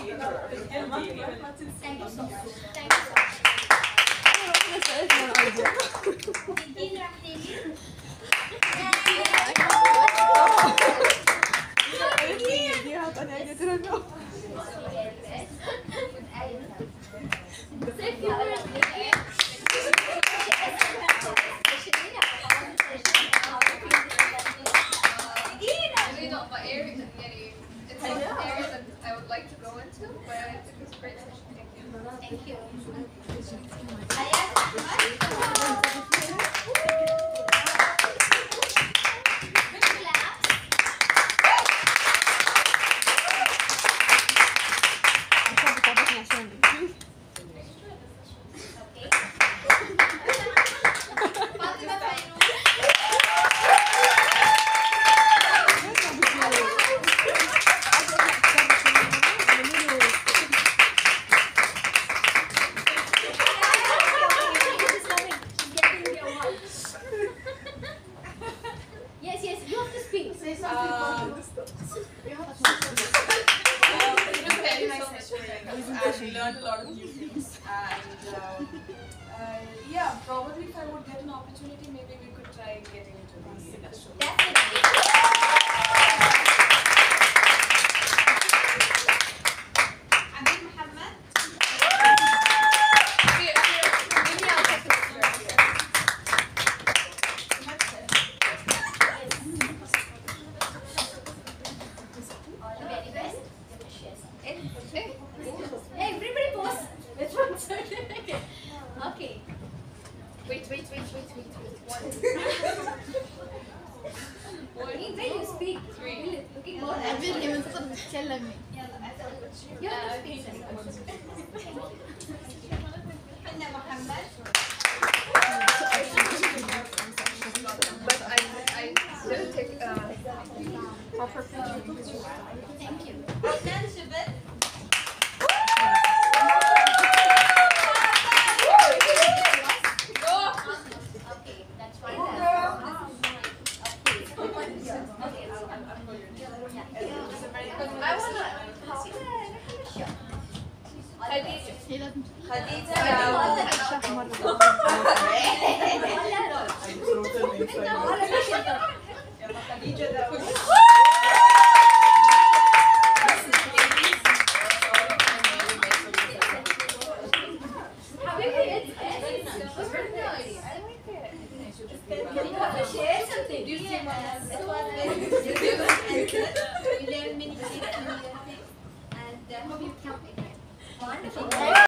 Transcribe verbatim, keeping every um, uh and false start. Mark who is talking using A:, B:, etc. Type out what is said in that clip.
A: Thank you so much. Thank you so much. Did
B: I would like to go into, but I think it's a great session. Thank you.
A: Thank you.
C: Learned a lot of new things, and um, uh, yeah, probably if I would get an opportunity, maybe we could try getting into the industry.
A: Okay.
B: Wait, wait, wait, wait, wait, wait. One.
A: When you speak,
B: Three.
A: looking more.
D: I will even tell me.
A: You have to speak.
B: But I, I didn't take uh, proper picture.
A: Thank you. Okay, that's fine.
B: I wanna.
D: He doesn't.
A: Share something. Do you see my and uh, hope you come again. Wonderful.